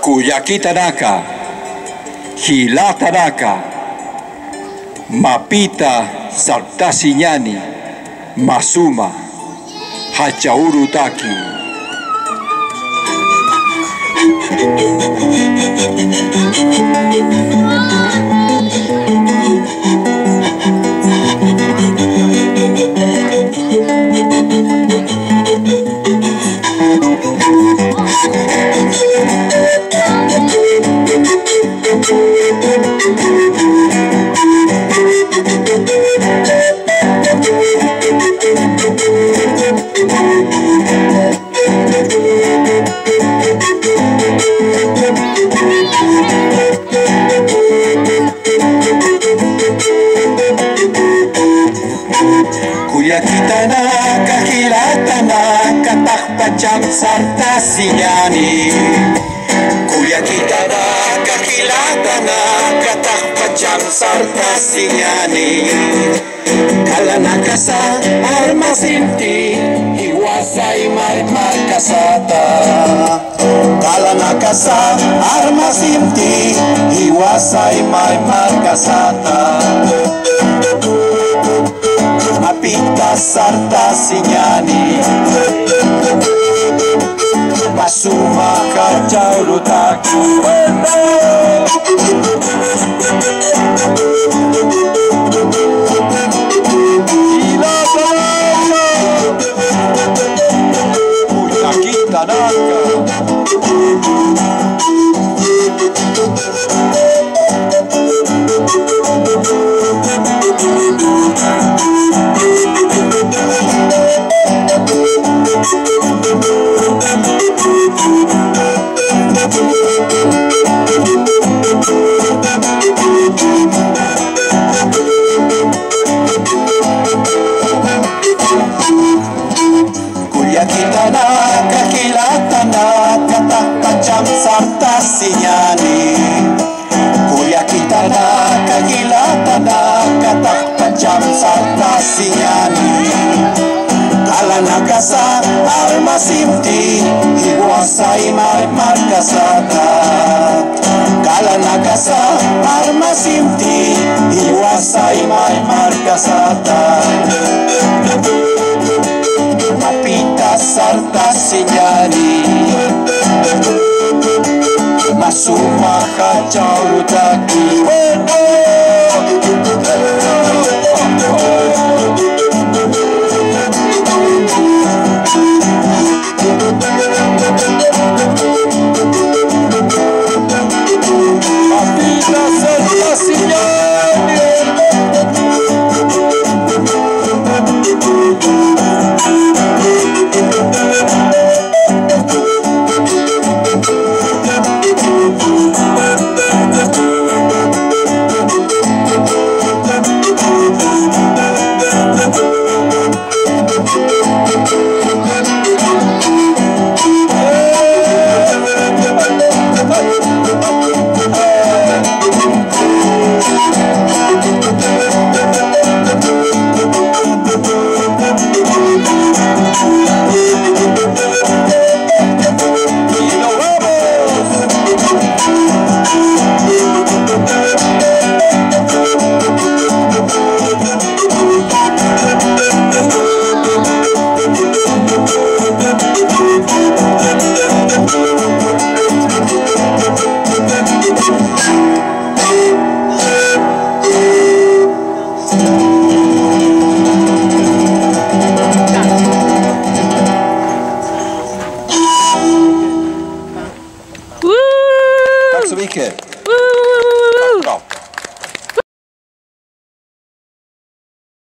Kuyaki Tanaka, Hila Tanaka, Mapita Sartasiñani, Masuma, Hachauru Taki. Kuyaki Tanaka, Hila Tanaka, Takpacham Sartasiñani. Kuyaki Tanaka, Hila Tanaka, Takpacham Sartasiñani. Kalanakasa, Armasinti, Iwasay Marmakasata. Kalanakasa, Armasinti, Iwasay Marmakasata. Mapita Sartasiñani, Masuma Hachauru Taki. Kuyaki Tanaka. Kuyaki Tanaka, Hila Tanaka, Takpacham Sartasiñani. Kuyaki Tanaka, Hila Tanaka, Takpacham Sartasiñani. Kalanakasa, Armasinti, Iwasay Marmakasata. Kalanakasa, Armasinti, Iwasay Marmakasata. Mapita Sartasiñani, Masuma Hachauru Taki. Mapita Sartasiñani. Tack så mycket.